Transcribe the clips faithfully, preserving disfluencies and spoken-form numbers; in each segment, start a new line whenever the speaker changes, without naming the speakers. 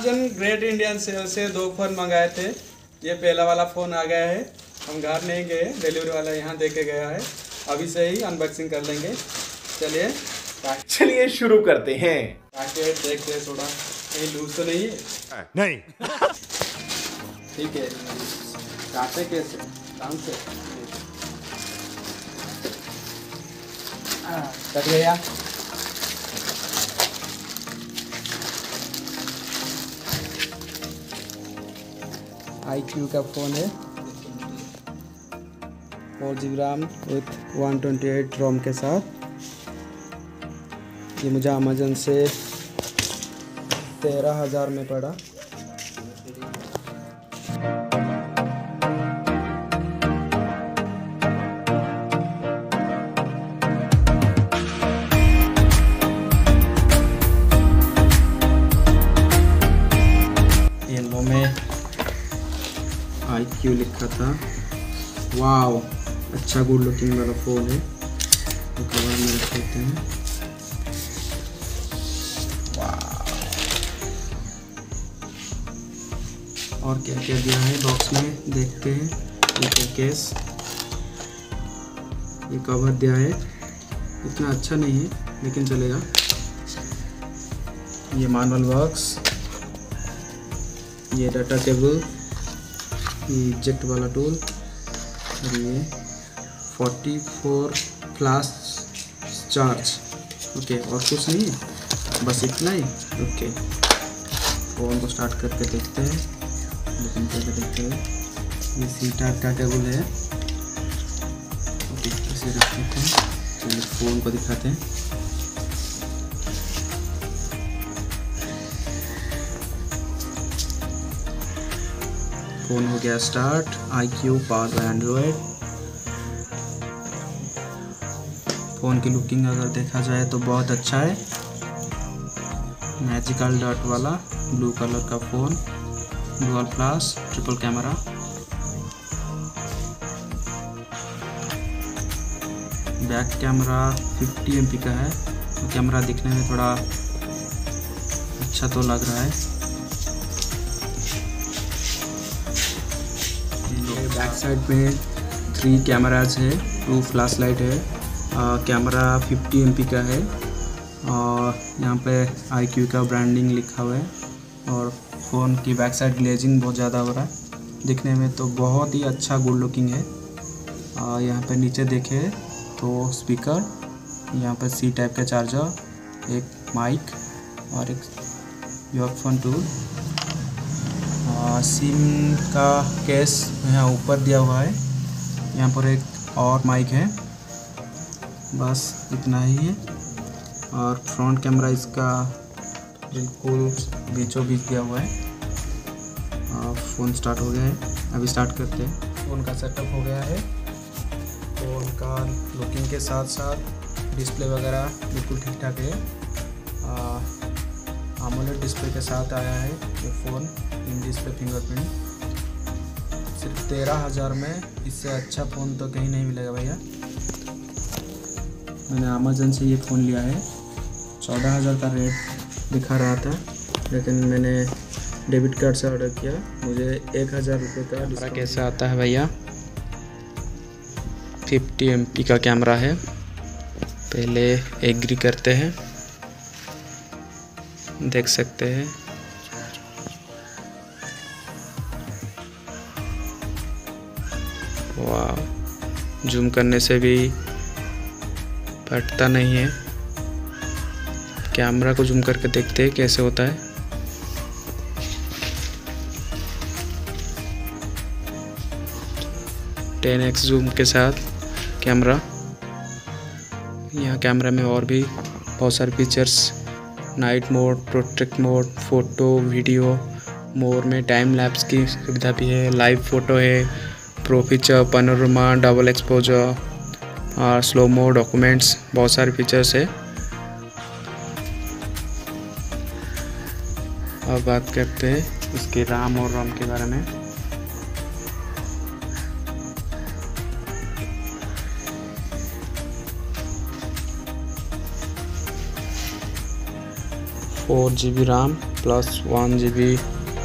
Amazon great Indian cell से दो phone मंगाए थे। ये पहला वाला फ़ोन आ गया है। हम घर नहीं गए, डिलीवरी वाला यहाँ दे के गया है। अभी से ही अनबॉक्सिंग कर लेंगे। चलिए
चलिए शुरू करते हैं।
पैकेट देखते हैं, थोड़ा कहीं लूज तो नहीं है।
नहीं
ठीक है, काटे कैसे काम से कट गया। आई क्यू का फ़ोन है, four G B RAM with one twenty eight ROM के साथ। ये मुझे अमेजन से तेरह हज़ार में पड़ा। येलो में आई क्यू लिखा था। वाव, अच्छा गुड लुकिंग वाला फ़ोन है। तो कवर में रख लेते हैं। और क्या क्या दिया है बॉक्स में देखते हैं। ये क्या केस, ये कवर दिया है, इतना अच्छा नहीं है लेकिन चलेगा। ये मैनुअल बॉक्स, ये डाटा केबल, ये इजेक्ट वाला टूल, और ये forty four flash charge. Okay, और कुछ नहीं है, बस इतना ही। ओके, फ़ोन को स्टार्ट करके देखते हैं। लेकिन पहले देखते हैं, ये सी टाइप का केबल है। ओके, इसे रख देते हैं। चलिए फ़ोन को दिखाते हैं। फ़ोन हो गया start. IQOO power by Android. Phone की लुकिंग अगर देखा जाए तो बहुत अच्छा है। मैजिकल डॉट वाला ब्लू कलर का phone, dual flash, triple camera. Back camera fifty M P का है। कैमरा दिखने में थोड़ा अच्छा तो लग रहा है। बैक साइड में थ्री कैमराज है, टू फ्लैश लाइट है। कैमरा फिफ्टी एम पी का है और यहाँ पे आई क्यू का ब्रांडिंग लिखा हुआ है। और फ़ोन की बैक साइड ग्लेजिंग बहुत ज़्यादा हो रहा है। दिखने में तो बहुत ही अच्छा गुड लुकिंग है। आ, यहाँ पे नीचे देखे तो स्पीकर, यहाँ पर सी टाइप का चार्जर, एक माइक और एक ईयरफोन टूल। सिम का केस यहाँ ऊपर दिया हुआ है। यहाँ पर एक और माइक है, बस इतना ही है। और फ्रंट कैमरा इसका बिल्कुल बीचों बीच दिया हुआ है। फ़ोन स्टार्ट हो गया है, अभी स्टार्ट करते हैं। फ़ोन का सेटअप हो गया है। फ़ोन का लुकिंग के साथ साथ डिस्प्ले वगैरह बिल्कुल ठीक ठाक है। AMOLED डिस्प्ले के साथ आया है ये फ़ोन। इन डिस्प्ले फिंगरप्रिंट सिर्फ तेरह हज़ार में इससे अच्छा फ़ोन तो कहीं नहीं मिलेगा भैया। मैंने अमेजन से ये फ़ोन लिया है। चौदह हज़ार का रेट दिखा रहा था, लेकिन मैंने डेबिट कार्ड से ऑर्डर किया। मुझे एक हज़ार रुपये का डिस्काउंट। कैसे आता है भैया? फिफ्टी एम पी का कैमरा है। पहले एग्री करते हैं, देख सकते हैं। वाह, जूम करने से भी फटता नहीं है। कैमरा को जूम करके देखते हैं कैसे होता है। टेन एक्स जूम के साथ कैमरा। यहाँ कैमरा में और भी बहुत सारे features, night mode, protect mode, photo video, more में टाइम लैप्स की सुविधा भी है, लाइव फ़ोटो है, pro feature, panorama, double exposure और स्लो मो, डॉक्यूमेंट्स, बहुत सारे फीचर्स है। अब बात करते हैं इसके रैम और रोम के बारे में। Four G B RAM, plus one G B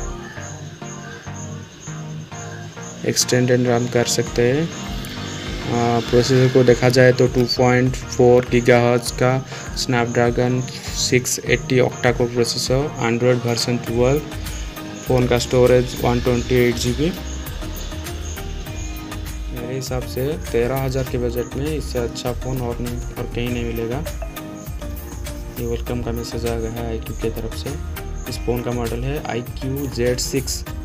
extended RAM कर सकते हैं। प्रोसेसर को देखा जाए तो टू पॉइंट फोर गीगाहर्ट्ज़ का Snapdragon six eighty octa core processor, Android version twelve, phone का storage one twenty eight G B. मेरे हिसाब से तेरह हज़ार के बजट में इससे अच्छा फ़ोन और नहीं और कहीं नहीं मिलेगा। ये वेलकम का मैसेज आ गया है आई क्यू की तरफ से। इस फ़ोन का मॉडल है आई क्यू जेड सिक्स।